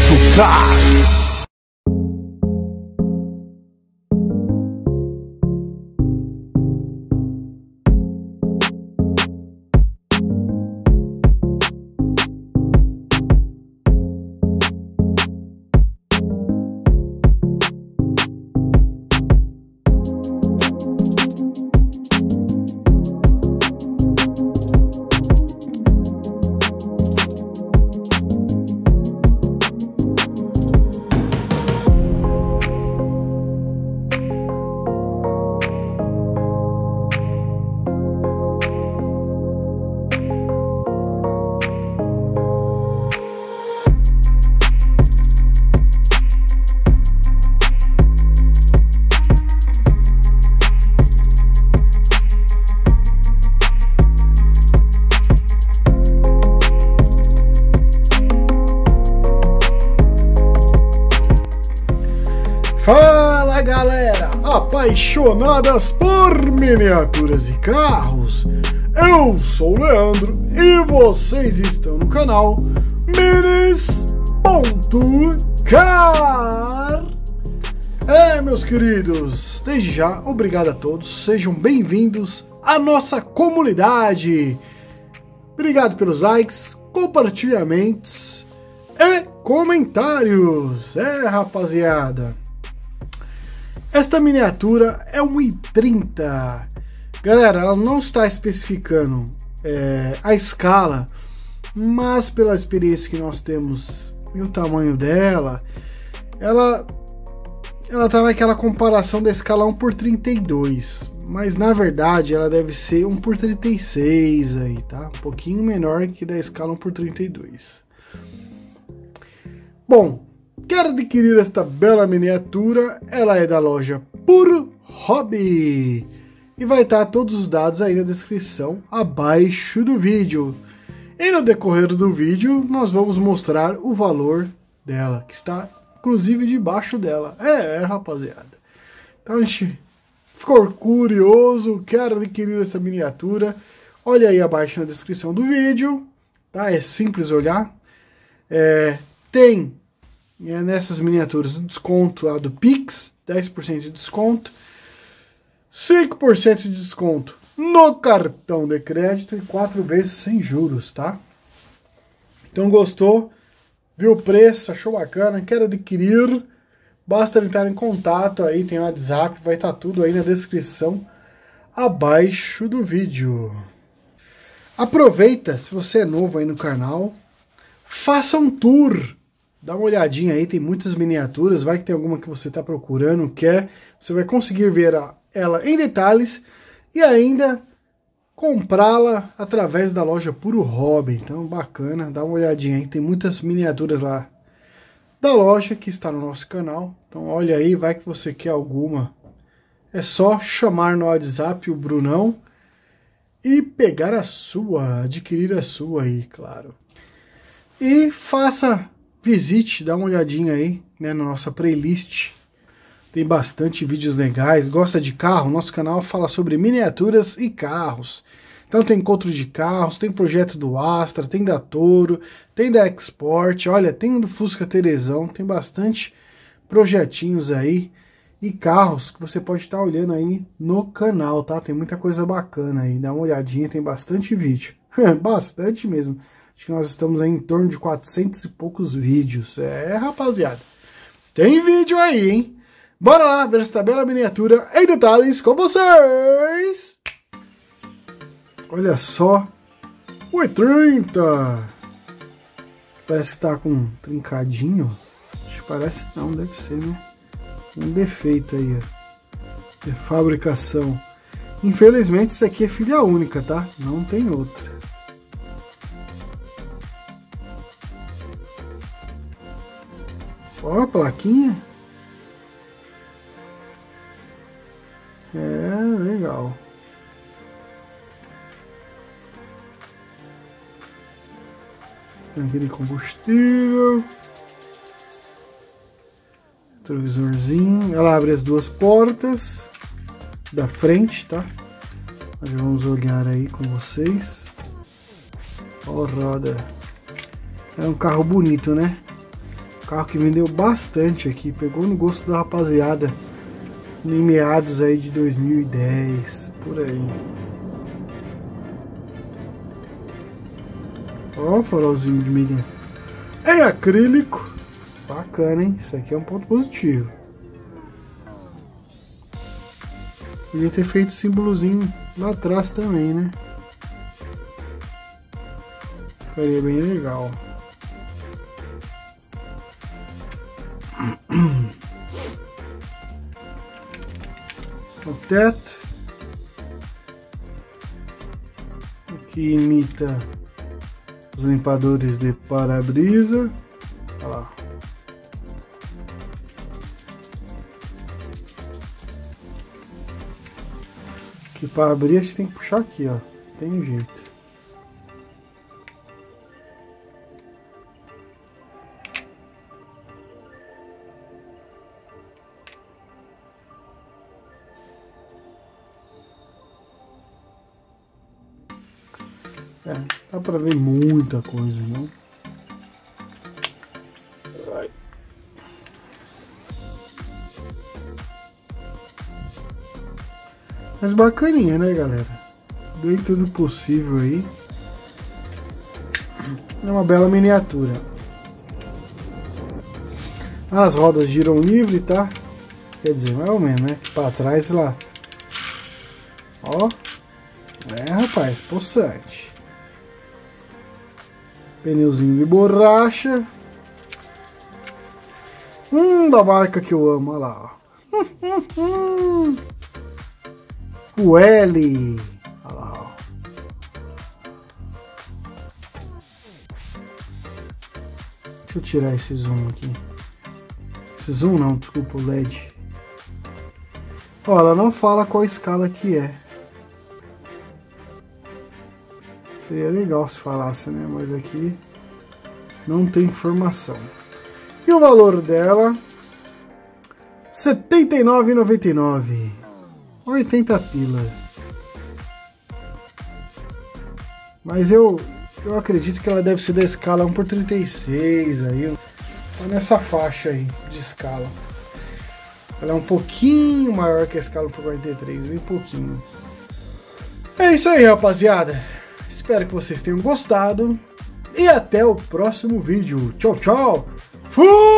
Cutucar. Fala galera, apaixonadas por miniaturas e carros, eu sou o Leandro e vocês estão no canal Minis.car. Meus queridos, desde já, obrigado a todos, sejam bem-vindos à nossa comunidade. Obrigado pelos likes, compartilhamentos e comentários. Rapaziada, esta miniatura é um i30. Galera, ela não está especificando a escala, mas pela experiência que nós temos e o tamanho dela, ela tá naquela comparação da escala 1/32, mas na verdade ela deve ser 1/36 aí, tá? Um pouquinho menor que da escala 1/32. Bom, quer adquirir esta bela miniatura? Ela é da loja Puro Hobby e vai estar todos os dados aí na descrição abaixo do vídeo. E no decorrer do vídeo nós vamos mostrar o valor dela, que está inclusive debaixo dela. Rapaziada, então a gente ficou curioso, quer adquirir essa miniatura? Olha aí abaixo na descrição do vídeo, tá? É simples olhar. Tem nessas miniaturas o desconto lá do Pix, 10% de desconto, 5% de desconto no cartão de crédito e 4 vezes sem juros, tá? Então gostou, viu o preço, achou bacana, quer adquirir, basta entrar em contato aí, tem o WhatsApp, vai estar tudo aí na descrição abaixo do vídeo. Aproveita, se você é novo aí no canal, faça um tour. Dá uma olhadinha aí, tem muitas miniaturas, vai que tem alguma que você está procurando, quer, você vai conseguir ver ela em detalhes e ainda comprá-la através da loja Puro Hobby. Então bacana, dá uma olhadinha aí, tem muitas miniaturas lá da loja que está no nosso canal. Então olha aí, vai que você quer alguma, é só chamar no WhatsApp o Brunão e pegar a sua, adquirir a sua aí, claro. E visite, dá uma olhadinha aí, né, na nossa playlist. Tem bastante vídeos legais. Gosta de carro? Nosso canal fala sobre miniaturas e carros. Então tem encontro de carros, tem projeto do Astra, tem da Toro, tem da Export, olha, tem do Fusca Terezão, tem bastante projetinhos aí e carros que você pode estar olhando aí no canal, tá? Tem muita coisa bacana aí, dá uma olhadinha, tem bastante vídeo. Bastante mesmo. Acho que nós estamos aí em torno de 400 e poucos vídeos. Rapaziada, tem vídeo aí, hein? Bora lá ver essa bela miniatura em detalhes com vocês. Olha só, o i30. Parece que tá com um trincadinho. Acho que parece não, deve ser, né? Um defeito aí, ó, de fabricação. Infelizmente isso aqui é filha única, tá? Não tem outra. Ó a plaquinha. Legal. Tanque de combustível. Retrovisorzinho. Ela abre as duas portas da frente, tá? Nós vamos olhar aí com vocês. Ó, roda. É um carro bonito, né? Carro que vendeu bastante aqui, pegou no gosto da rapaziada em meados aí de 2010, por aí. Ó, o farolzinho de milha em acrílico. Bacana, hein? Isso aqui é um ponto positivo. Podia ter feito símbolozinho lá atrás também, né? Ficaria bem legal. O teto aqui imita os limpadores de para-brisa. Olha lá. Que para abrir a gente tem que puxar aqui, ó. Tem jeito. É, dá pra ver muita coisa, não? Vai. Mas bacaninha, né, galera? Dentro do possível aí. É uma bela miniatura. As rodas giram livre, tá? Quer dizer, mais ou menos, né? Pra trás lá. Ó. É, rapaz, possante. Pneuzinho de borracha. Da marca que eu amo, olha lá, ó. O L. Olha lá, ó. Deixa eu tirar esse zoom aqui. Esse zoom não, desculpa, o LED. Ó, ela não fala qual escala que é. Seria legal se falasse, né? Mas aqui não tem informação. E o valor dela? R$ 79,99. 80 pila. Mas eu acredito que ela deve ser da escala 1/36 aí. Tá nessa faixa aí de escala. Ela é um pouquinho maior que a escala 1/43, bem pouquinho. É isso aí, rapaziada. Espero que vocês tenham gostado. E até o próximo vídeo. Tchau, tchau. Fui!